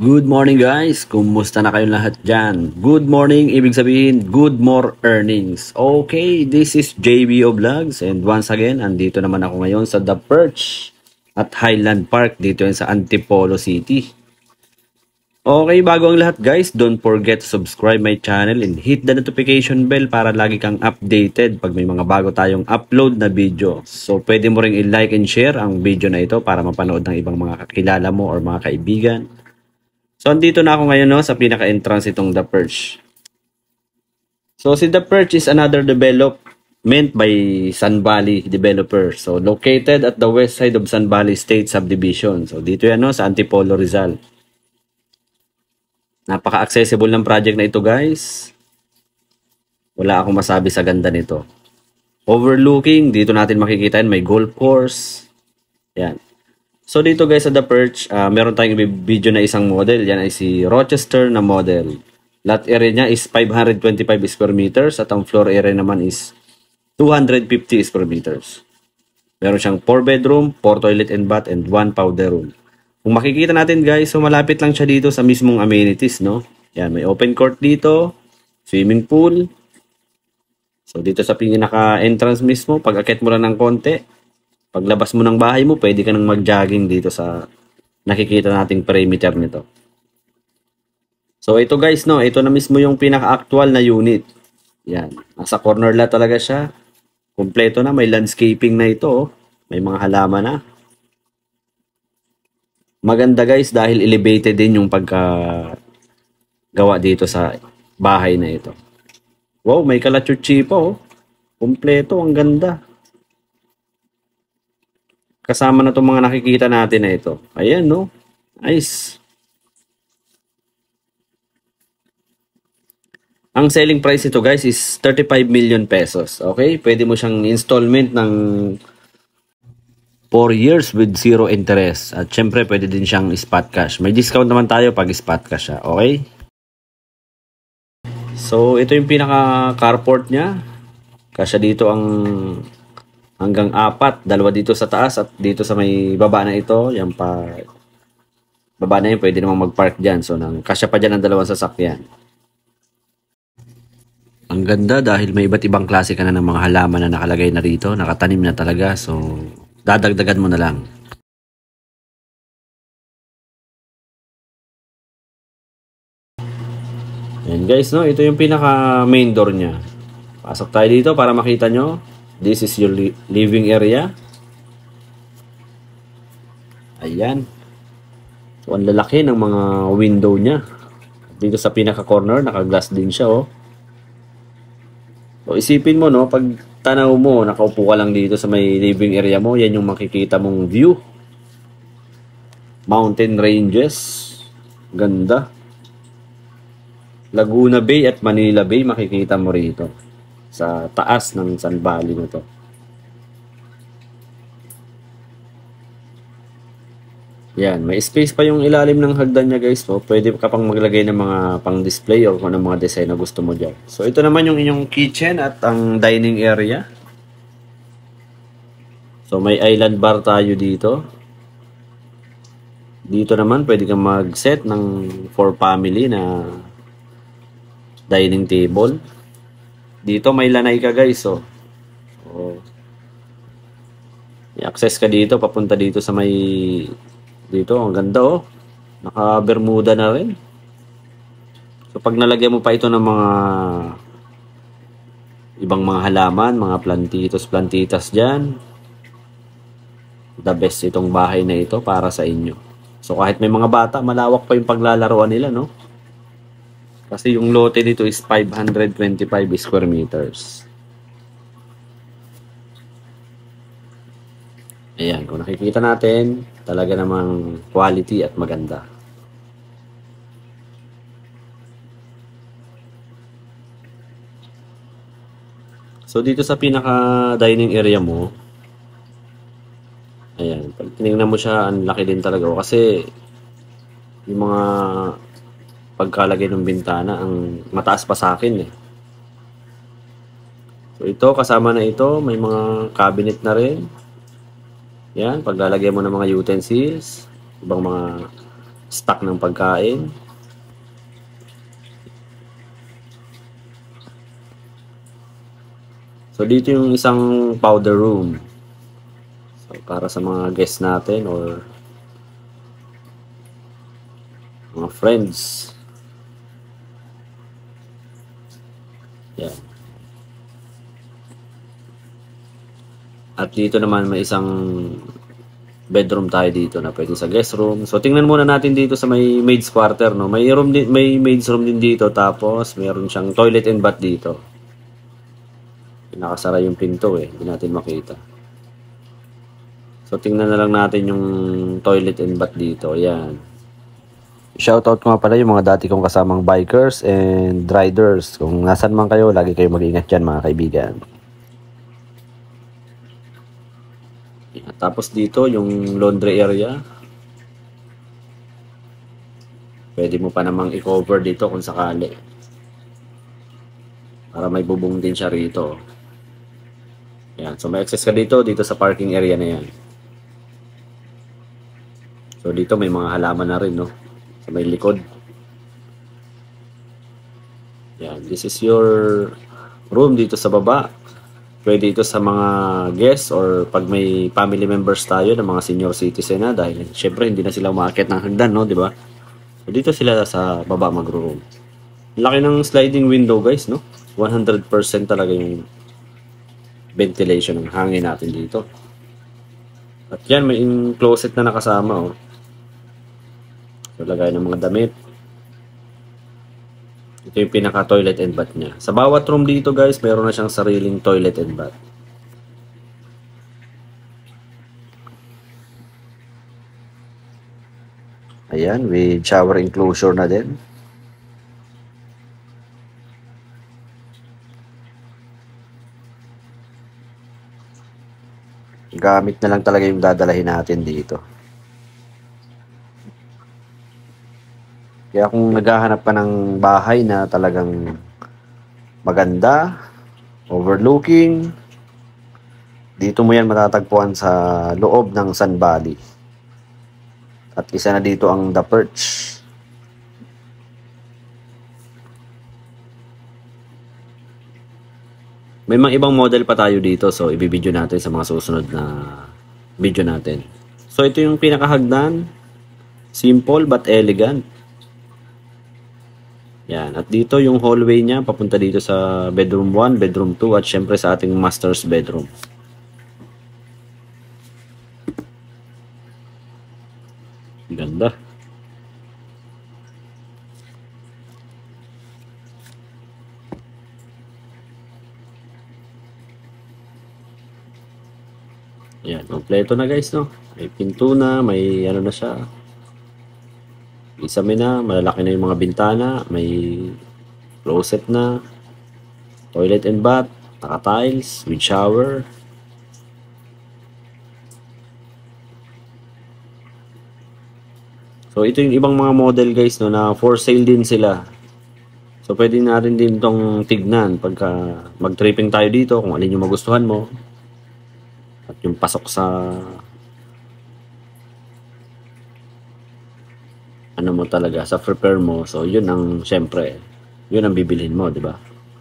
Good morning guys! Kumusta na kayong lahat dyan? Good morning, ibig sabihin, good more earnings. Okay, this is JBO Vlogs and once again, andito naman ako ngayon sa The Perch at Highland Park dito sa Antipolo City. Okay, bago ang lahat guys, don't forget to subscribe my channel and hit the notification bell para lagi kang updated pag may mga bago tayong upload na video. So pwede mo ring i-like and share ang video na ito para mapanood ng ibang mga kakilala mo or mga kaibigan. So, andito na ako ngayon sa pinaka-entrance itong The Perch. So, si The Perch is another development by Sun Valley Developer. So, located at the west side of Sun Valley State Subdivision. So, dito yan sa Antipolo, Rizal. Napaka-accessible ng project na ito, guys. Wala akong masabi sa ganda nito. Overlooking, dito natin makikita yan, may golf course. Yan. So dito guys sa The Perch, meron tayong video na isang model. Yan ay si Rochester na model. Lot area niya is 525 square meters at ang floor area naman is 250 square meters. Meron siyang 4 bedroom, 4 toilet and bath, and 1 powder room. Kung makikita natin guys, so malapit lang siya dito sa mismong amenities, no? Yan, may open court dito, swimming pool. So dito sa pinaka-entrance mismo, pag akit mo lang ng konti, paglabas mo ng bahay mo, pwede ka nang mag-jogging dito sa nakikita nating perimeter nito. So ito guys, ito na mismo yung pinaka-actual na unit. Yan, nasa corner lot talaga siya. Kompleto na, may landscaping na ito. May mga halaman na. Maganda guys dahil elevated din yung pagka-gawa dito sa bahay na ito. Wow, may kalachuchi pa Kompleto, ang ganda. Kasama na itong mga nakikita natin na ito. Ayan, Nice. Ang selling price ito, guys, is 35 million pesos. Okay? Pwede mo siyang installment ng 4 years with zero interest. At syempre, pwede din siyang spot cash. May discount naman tayo pag spot cash siya. Okay? So, ito yung pinaka-carport niya. Kasya dito ang hanggang 4, 2 dito sa taas at dito sa may baba na ito, yan pa. Baba na yun, pwede namang mag-park dyan. So, kasya pa dyan ang 2 sasakyan. Ang ganda dahil may iba't ibang klase ka na ng mga halaman na nakalagay na rito. Nakatanim na talaga. So, dadagdagan mo na lang. Yan guys, ito yung pinaka main door niya. Pasok tayo dito para makita nyo. This is your living area. Ayan. So, ang lalaki ng mga window niya. Dito sa pinaka-corner, naka-glass din siya, So, isipin mo, pag tanaw mo, nakaupo ka lang dito sa may living area mo, yan yung makikita mong view. Mountain ranges. Ganda. Laguna Bay at Manila Bay, makikita mo rito. Sa taas ng Sun Valley na to. Yan, may space pa yung ilalim ng hagdan niya guys. So, pwede ka pang maglagay ng mga pang-display or kung mga design na gusto mo dyan. So, ito naman yung inyong kitchen at ang dining area. So, may island bar tayo dito. Dito naman, pwede kang mag-set ng for family na dining table. Dito may lanay ka guys, So, i-access ka dito, papunta dito sa may dito, ang ganda Naka-bermuda na rin. So pag nalagyan mo pa ito ng mga ibang mga halaman, mga plantitas diyan, the best itong bahay na ito para sa inyo. So kahit may mga bata, malawak pa yung paglalaruan nila, Kasi yung lote dito is 525 square meters. Ayan, kung nakikita natin, talaga namang quality at maganda. So dito sa pinaka-dining area mo, ayan, pag tinignan mo siya, ang laki din talaga. Kasi yung mga pagkalagay ng bintana, ang mataas pa sa akin So ito, kasama na ito, may mga cabinet na rin. Yan, paglalagay mo ng mga utensils, ibang mga stock ng pagkain. So dito yung isang powder room. So para sa mga guests natin or mga friends. Yan. At dito naman may isang bedroom tayo dito na pwede sa guest room. So tingnan muna natin dito sa may maid's quarter, no. May room din, may maid's room din dito, tapos mayroon siyang toilet and bath dito. Nakasara yung pinto hindi natin makita. So tingnan na lang natin yung toilet and bath dito. Ayan. Shoutout ko nga pala yung mga dati kong kasamang bikers and riders. Kung nasan man kayo, lagi kayo mag-ingat dyan mga kaibigan. Tapos dito yung laundry area. Pwede mo pa namang i-cover dito kung sakali. Para may bubong din siya rito. Yan. So may access ka dito sa parking area na yan. So dito may mga halaman na rin, no? Sa may likod. Yan. This is your room dito sa baba. Pwede ito sa mga guests or pag may family members tayo ng mga senior citizen na, dahil syempre hindi na sila umaakit ng hagdan, no, di ba? So dito sila sa baba mag-room. Laki ng sliding window, guys, no? 100% talaga yung ventilation ng hangin natin dito. At yan, may closet na nakasama, oh. So lagay ng mga damit. Ito yung pinaka-toilet and bath niya. Sa bawat room dito, guys, meron na siyang sariling toilet and bath. Ayan, with shower enclosure na din. Gamit na lang talaga yung dadalahin natin dito. Kaya kung naghahanap ka ng bahay na talagang maganda, overlooking, dito mo yan matatagpuan sa loob ng Sun Valley. At isa na dito ang The Perch. May mga ibang model pa tayo dito, so ibibideo natin sa mga susunod na video natin. So ito yung pinakahagdan. Simple but elegant. Yan. At dito yung hallway niya, papunta dito sa bedroom 1, bedroom 2, at syempre sa ating master's bedroom. Ganda. Yan. Kompleto na, guys, no? May pinto na, may ano na siya. Isame na, malalaki na yung mga bintana, may closet na, toilet and bath, naka-tiles, with shower. So ito yung ibang mga model, guys, no, na for sale din sila. So pwede natin din itong tignan pagka mag-tripping tayo dito, kung alin yung magustuhan mo. At yung pasok sa ano mo talaga, sa prepare mo. So yun ang syempre, yun ang bibilhin mo, di ba?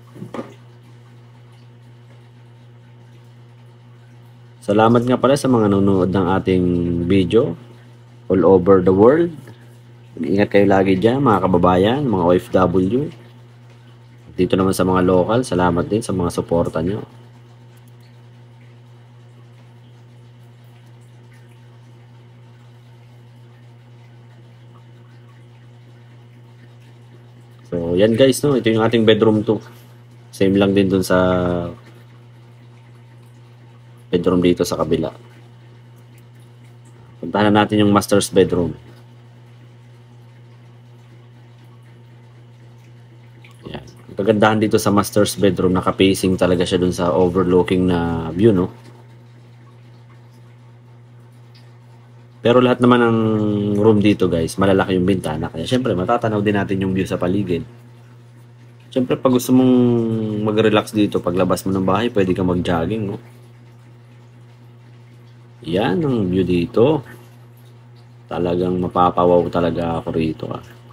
Salamat nga pala sa mga nanonood ng ating video all over the world. Ingat kayo lagi dyan, mga kababayan, mga OFW. Dito naman sa mga local, salamat din sa mga suporta nyo. So, yan, guys, no? Ito yung ating bedroom 2. Same lang din dun sa bedroom dito sa kabila. Puntahan na natin yung master's bedroom. Yan. Ang kagandahan dito sa master's bedroom, naka-facing talaga siya dun sa overlooking na view, no? Pero lahat naman ng room dito, guys, malalaki yung bintana. Kaya syempre, matatanaw din natin yung view sa paligid. Syempre, pag gusto mong mag-relax dito, paglabas mo ng bahay, pwede ka mag-jogging, no? Yan ang view dito. Talagang mapapawaw talaga ako rito.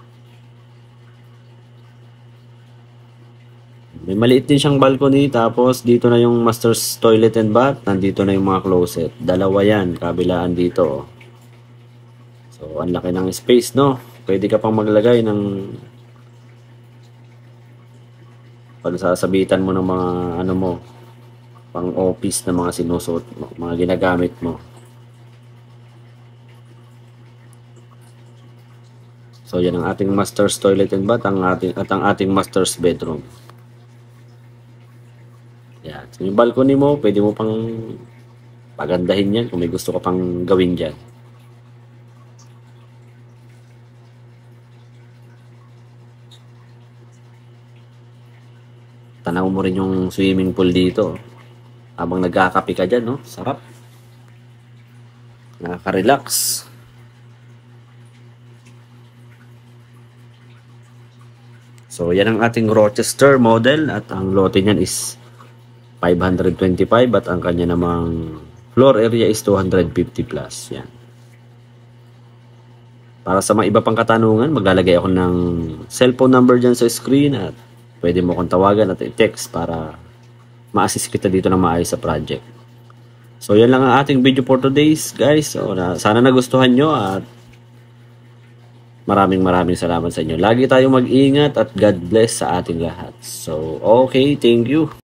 May maliit din siyang balcony, tapos dito na yung master's toilet and bath, nandito na yung mga closet. Dalawa yan, kabilaan dito. So, ang laki ng space, no? Pwede ka pang maglagay ng pagsasabitan mo ng mga ano mo, pang office na mga sinusuot mo, mga ginagamit mo. So, yan ang ating master's toilet and bath, ang ating master's bedroom. Yan. So, yung balcony mo, pwede mo pang pagandahin yan kung may gusto ka pang gawin dyan. Tanaw mo rin yung swimming pool dito. Habang nagkakape ka dyan, no? Sarap. Nakaka-relax. So, yan ang ating Rochester model at ang lote niyan is 525 at ang kanya namang floor area is 250 plus. Yan. Para sa mga iba pang katanungan, maglalagay ako ng cellphone number dyan sa screen at pwede mo akong tawagan at i-text para ma-assist kita dito na maayos sa project. So, yan lang ang ating video for today's guys. So, sana nagustuhan nyo at maraming salamat sa inyo. Lagi tayong mag-ingat at God bless sa ating lahat. So, okay, thank you.